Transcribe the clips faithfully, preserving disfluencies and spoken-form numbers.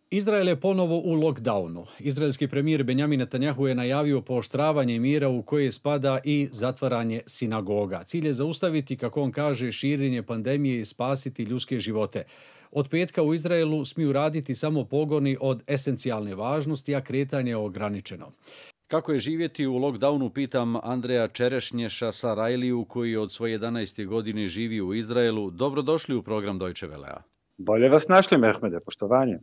Izrael je ponovo u lockdownu. Izraelski premijer Benjamin Netanjahu je najavio pooštravanje mjera u koje spada i zatvaranje sinagoga. Cilj je zaustaviti, kako on kaže, širenje pandemije i spasiti ljudske živote. Od petka u Izraelu smiju raditi samo pogoni od esencijalne važnosti, a kretanje je ograničeno. Kako je živjeti u lockdownu, pitam Andreja Čerešnješa Sarajliju, koji od svoje jedanaeste godine živi u Izraelu. Dobrodošli u program Deutsche Wellea. Bolje vas našli, Mehmede, poštovanje.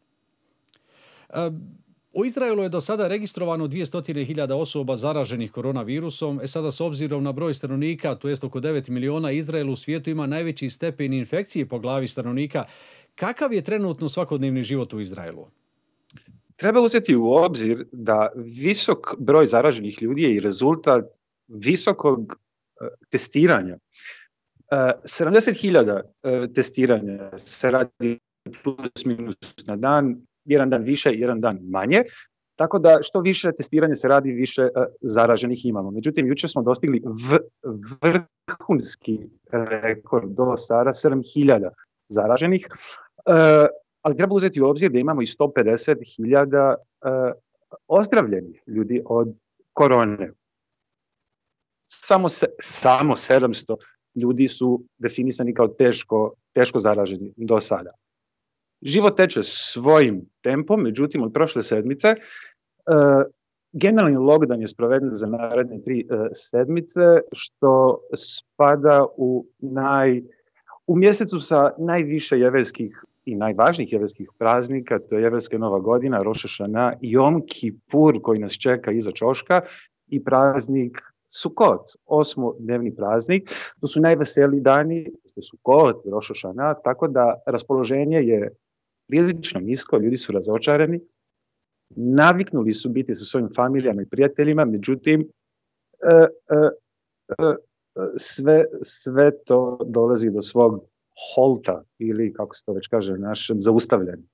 U Izraelu je do sada registrovano dvjesto hiljada osoba zaraženih koronavirusom. E sada, s obzirom na broj stanovnika, to jest oko devet miliona, Izrael u svijetu ima najveći stepen infekcije po glavi stanovnika. Kakav je trenutno svakodnevni život u Izraelu? Treba uzeti u obzir da visok broj zaraženih ljudi je i rezultat visokog testiranja. sedamdeset hiljada testiranja se radi plus minus na dan, jedan dan više, jedan dan manje, tako da što više testiranja se radi, više uh, zaraženih imamo. Međutim, jučer smo dostigli v, vrhunski rekord do sada, sedam hiljada zaraženih, uh, ali treba uzeti u obzir da imamo i sto pedeset hiljada uh, ozdravljenih ljudi od korone. Samo, se, samo sedamsto ljudi su definisani kao teško, teško zaraženi do sada. Život teče svojim tempom, međutim od prošle sedmice uh, generalni lockdown je sproveden za naredne tri uh, sedmice, što spada u, naj, u mjesecu sa najviše jevrejskih i najvažnijih jevrejskih praznika, to je jevrejska nova godina, Roš hašana, Jom Kipur koji nas čeka iza ćoška i praznik Sukot, osmodnevni praznik. To su najveseliji dani, Sukot, Roš hašana, tako da raspoloženje je prilično nisko, ljudi su razočarani, naviknuli su biti sa svojim familijama i prijateljima, međutim, e, e, e, sve, sve to dolazi do svog holta ili, kako se to već kaže, našem zaustavljanju.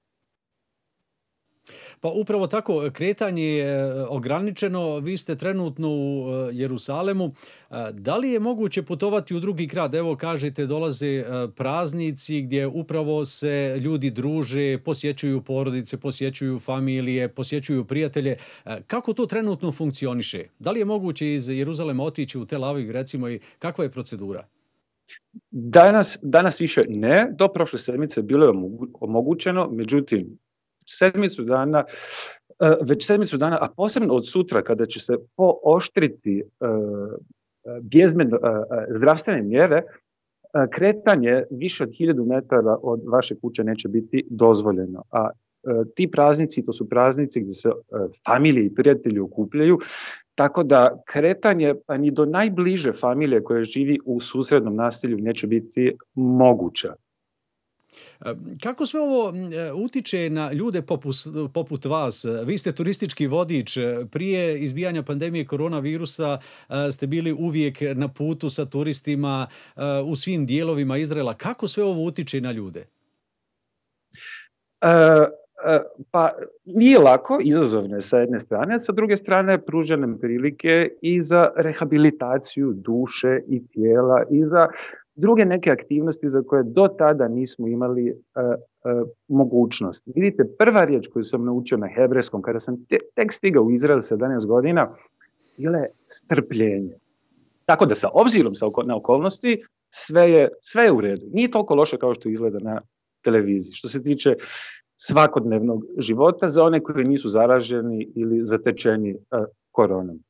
Pa upravo tako, kretanje je ograničeno, vi ste trenutno u Jerusalemu. Da li je moguće putovati u drugi grad? Evo kažete, dolaze praznici gdje upravo se ljudi druže, posjećuju porodice, posjećuju familije, posjećuju prijatelje. Kako to trenutno funkcioniše? Da li je moguće iz Jeruzalema otići u Tel Aviv, recimo, i kakva je procedura? Danas, danas više ne, do prošle sedmice bilo je omogućeno, međutim, sedmicu dana, već sedmicu dana, a posebno od sutra kada će se pooštriti bjezmen zdravstvene mjere, kretanje više od hiljadu metara od vaše kuće neće biti dozvoljeno. A ti praznici, to su praznici gdje se familije i prijatelji okupljaju, tako da kretanje pa ni do najbliže familije koja živi u susrednom naselju neće biti moguće. Kako sve ovo utiče na ljude poput, poput vas? Vi ste turistički vodič. Prije izbijanja pandemije koronavirusa ste bili uvijek na putu sa turistima u svim dijelovima Izraela. Kako sve ovo utiče na ljude? Uh, uh, pa nije lako, izazovno je sa jedne strane, sa druge strane pruža nam prilike i za rehabilitaciju duše i tijela i za druge neke aktivnosti za koje do tada nismo imali uh, uh, mogućnost. Vidite, prva riječ koju sam naučio na hebrejskom kada sam te, tek stigao u Izrael sedamnaest godina, bila je strpljenje. Tako da sa obzirom sa oko, na okolnosti sve je, sve je u redu. Nije toliko loše kao što izgleda na televiziji. Što se tiče svakodnevnog života za one koji nisu zaraženi ili zatečeni uh, koronom.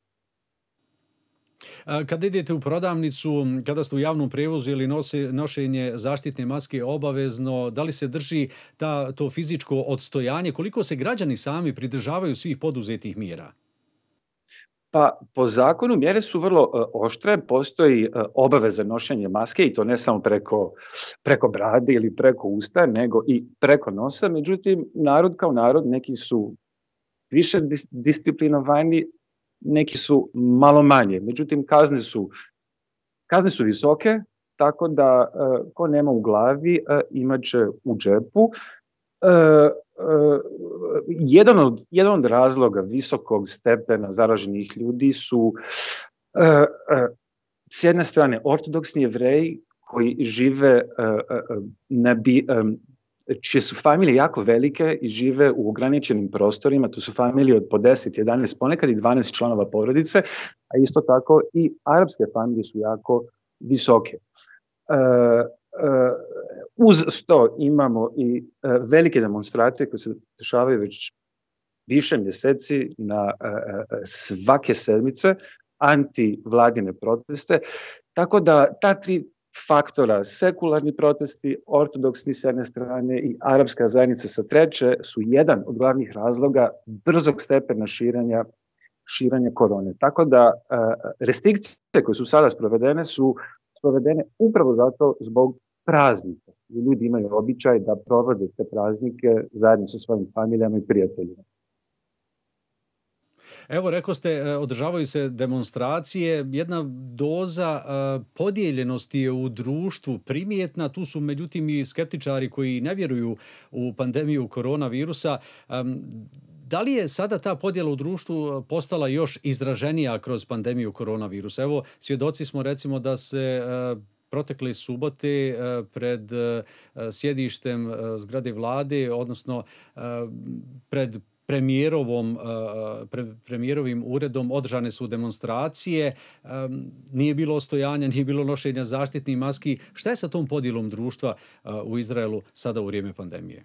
Kada idete u prodavnicu, kada ste u javnom prijevozu ili nosi, nošenje zaštitne maske obavezno, da li se drži ta, to fizičko odstojanje? Koliko se građani sami pridržavaju svih poduzetih mjera? Pa po zakonu mjere su vrlo uh, oštre, postoji uh, obaveza nošenja maske i to ne samo preko, preko brade ili preko usta, nego i preko nosa. Međutim, narod kao narod, neki su više dis- disciplinovani, neki su malo manje. Međutim, kazne su, kazne su visoke, tako da uh, ko nema u glavi, uh, imat će u džepu. Uh, uh, jedan, od, jedan od razloga visokog stepena zaraženih ljudi su uh, uh, s jedne strane ortodoksni Jevreji koji žive uh, uh, na, bi, um, čije su familije jako velike i žive u ograničenim prostorima, to su familije od po deset, jedanaest, ponekad i dvanaest članova porodice, a isto tako i arapske familije su jako visoke. Uh, uh, uz to imamo i uh, velike demonstracije koje se dešavaju već više mjeseci na uh, svake sedmice, antivladine proteste, tako da ta tri faktora, sekularni protesti, ortodoksni s jedne strane i arapska zajednica sa treće, su jedan od glavnih razloga brzog stepena širenja, širenja korone. Tako da uh, restrikcije koje su sada sprovedene su sprovedene upravo zato zbog praznika. Ljudi imaju običaj da provode te praznike zajedno sa svojim familijama i prijateljima. Evo, rekao ste, održavaju se demonstracije, jedna doza podijeljenosti je u društvu primjetna, tu su međutim i skeptičari koji ne vjeruju u pandemiju koronavirusa. Da li je sada ta podjela u društvu postala još izraženija kroz pandemiju koronavirusa? Evo, svjedoci smo recimo da se protekle subote pred sjedištem zgrade vlade, odnosno pred premijerovom, pre, premijerovim uredom održane su demonstracije, nije bilo ostojanja, nije bilo nošenja zaštitnih maski. Šta je sa tom podjelom društva u Izraelu sada u vrijeme pandemije?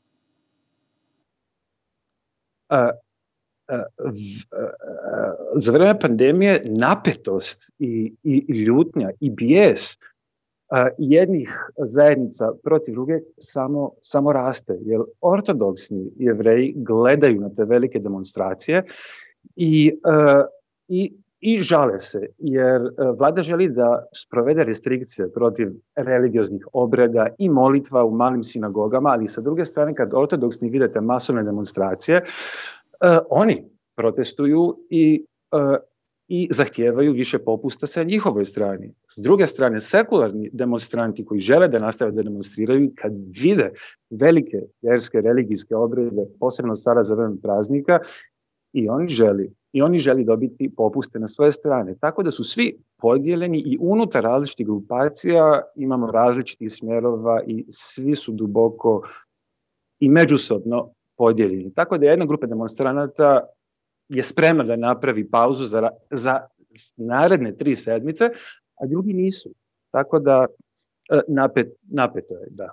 A, a, v, a, za vrijeme pandemije napetost i, i ljutnja i bijes a, jednih zajednica protiv druge samo, samo raste. Jer ortodoksni Jevreji gledaju na te velike demonstracije i, a, i, i žale se, jer vlada želi da sprovede restrikcije protiv religioznih obreda i molitva u malim sinagogama, ali sa druge strane kad ortodoksni vidite masovne demonstracije, Uh, oni protestuju i, uh, i zahtijevaju više popusta sa njihovoj strani. S druge strane, sekularni demonstranti koji žele da nastave da demonstriraju, kad vide velike vjerske religijske obrede, posebno sada za vrijeme praznika, i oni želi, i oni želi dobiti popuste na svoje strane. Tako da su svi podijeljeni i unutar različitih grupacija imamo različitih smjerova i svi su duboko i međusobno podijeljeni. Tako da jedna grupa demonstranata je spremna da napravi pauzu za, za naredne tri sedmice, a drugi nisu. Tako da napet, napeto je, da.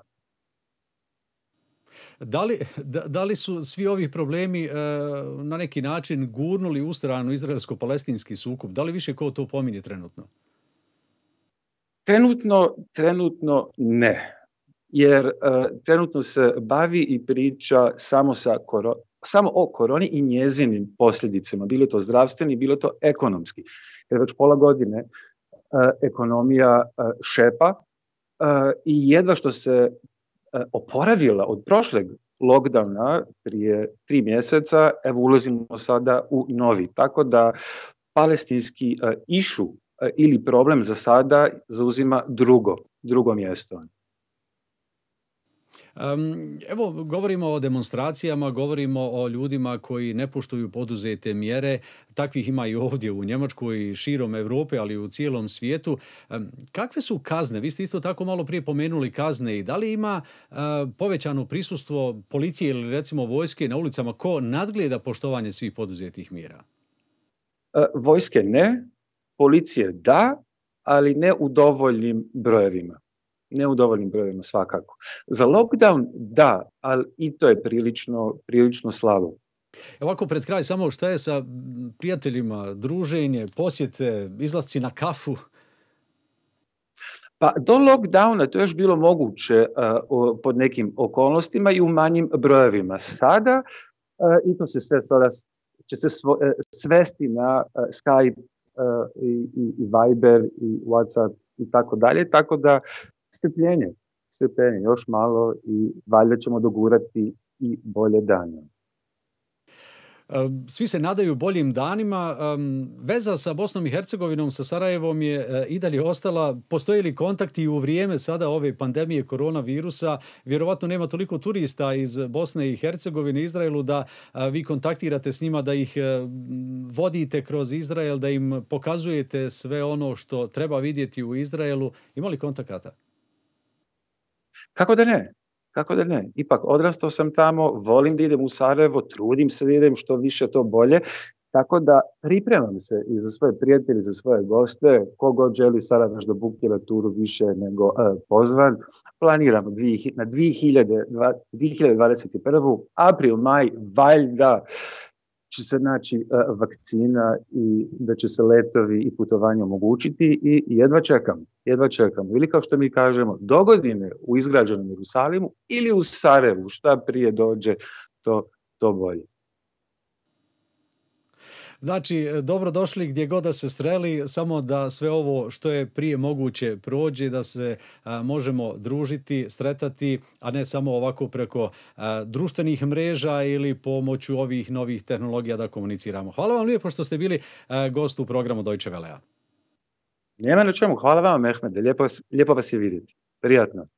Da li, da, da li su svi ovi problemi e, na neki način gurnuli u stranu izraelsko-palestinski sukob? Da li više ko to pominje trenutno? Trenutno, trenutno ne. Jer uh, trenutno se bavi i priča samo, sa koro, samo o koroni i njezinim posljedicama, bilo to zdravstveni, bilo to ekonomski. Jer već pola godine uh, ekonomija uh, šepa uh, i jedva što se uh, oporavila od prošleg lockdowna prije tri mjeseca, evo ulazimo sada u novi. Tako da palestinski uh, išu uh, ili problem za sada zauzima drugo, drugo mjesto. Um, evo, govorimo o demonstracijama, govorimo o ljudima koji ne poštuju poduzete mjere. Takvih ima i ovdje u Njemačkoj i širom Europe, ali i u cijelom svijetu. Um, kakve su kazne? Vi ste isto tako malo prije pomenuli kazne. I da li ima uh, povećano prisustvo policije ili recimo vojske na ulicama ko nadgleda poštovanje svih poduzetih mjera? Uh, vojske ne, policije da, ali ne u dovoljnim brojevima. Ne u dovoljnim brojevima svakako. Za lockdown da, ali i to je prilično, prilično slabo. Ovako pred kraj samo šta je sa prijateljima, druženje, posjete, izlasci na kafu? Pa do lockdowna to je još bilo moguće uh, pod nekim okolnostima i u manjim brojevima. Sada, uh, i to se sve sada će se svo, uh, svesti na uh, Skype uh, i, i, i Viber i WhatsApp i tako dalje, tako da strpljenje, strpljenje još malo i valjda ćemo dogurati i bolje dane. Svi se nadaju boljim danima. Veza sa Bosnom i Hercegovinom, sa Sarajevom je i dalje ostala. Postoje li kontakti u vrijeme sada ove pandemije koronavirusa? Vjerovatno nema toliko turista iz Bosne i Hercegovine, Izraelu, da vi kontaktirate s njima, da ih vodite kroz Izrael, da im pokazujete sve ono što treba vidjeti u Izraelu. Ima li kontakata? Kako da ne? Kako da ne? Ipak odrastao sam tamo, volim da idem u Sarajevo, trudim se da idem što više to bolje, tako da pripremam se i za svoje prijatelje, za svoje goste, kogod želi sada da bukira turu više nego uh, pozvan. Planiramo dvije, na dvije hiljade dvadeset prvu. april, maj, valjda će se naći uh, vakcina i da će se letovi i putovanja omogućiti i jedva čekam, jedva čekam. Ili kao što mi kažemo, dogodine u izgrađenom Jerusalimu ili u Sarajevu, šta prije dođe, to, to bolje. Znači, dobro došli gdje god da se streli, samo da sve ovo što je prije moguće prođe, da se a, možemo družiti, stretati, a ne samo ovako preko a, društvenih mreža ili pomoću ovih novih tehnologija da komuniciramo. Hvala vam lijepo što ste bili a, gost u programu Deutsche Wellea. Nema na čemu, hvala vam, Mehmede, lijepo, lijepo vas je vidjeti. Prijatno.